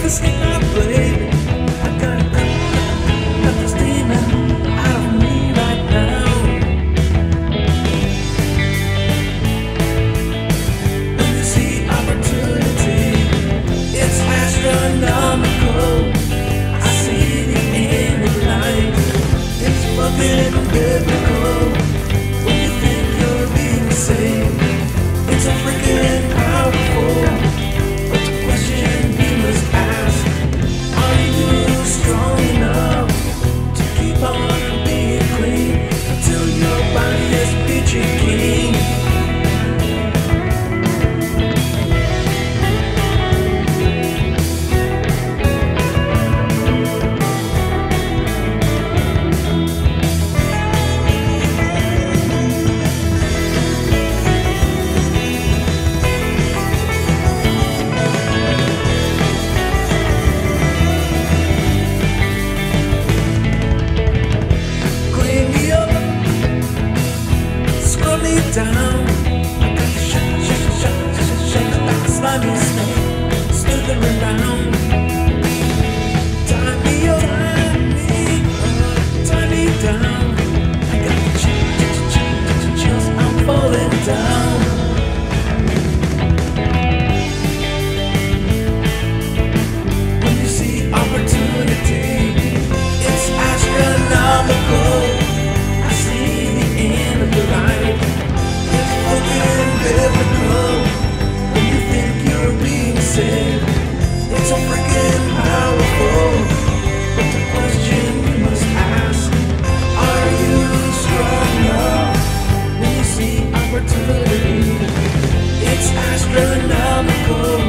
sky, baby. I gotta cut this demon out of me right now. When you see opportunity, it's astronomical. I see the end of light. It's fucking biblical. When you think you're being saved, it's a freaking powerful. But the question you must ask, are you strong enough to keep on being clean until your body is peachy keen? Down, I got the shake like a slimy snake, slithering down. Tie me up, tie me down. I got the chills, I'm falling down. When you see opportunity, it's astronomical. I see the end of the light. Biblical. When you think you're being saved, it's so freaking powerful. But the question you must ask, are you strong enough? When you see opportunity, it's astronomical.